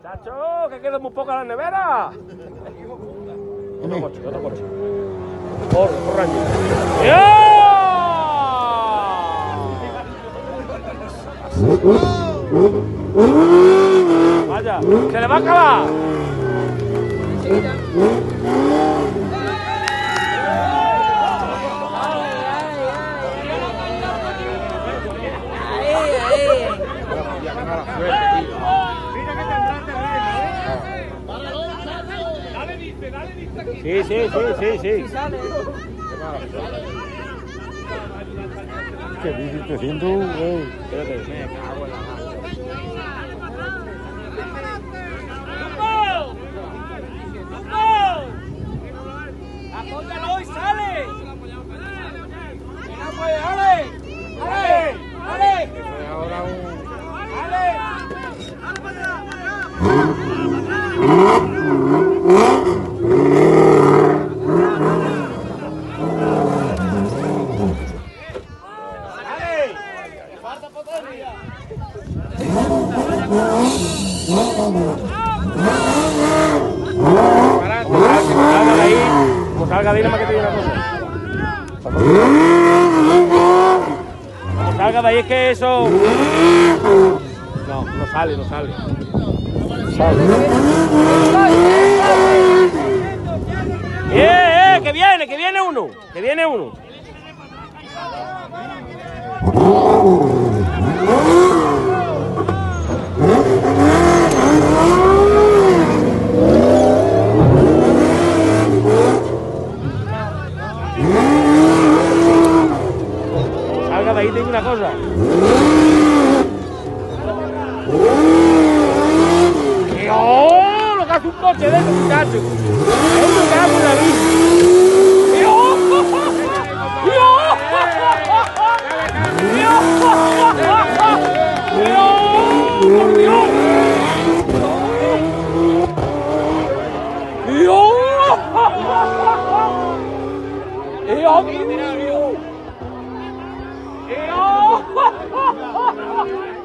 Chacho, que queda muy poca la nevera. Otro coche, otro coche. Por año. Vaya, se le va a acabar. Sí. ¿Qué dices? Te siento, güey. Espérate, me cago en la mano. ¡Apóyalo y sale! ¡Venga, pues, Ale! ¡Ale! Ahora Salga de ahí, nada más que te diga una cosa. Como salga de ahí es que eso... No sale. Que viene uno. Salga de ahí, te digo una cosa. ¡Oh! Lo que hace un coche de esos, muchachos. Es un cago en la vida. ¡Dios!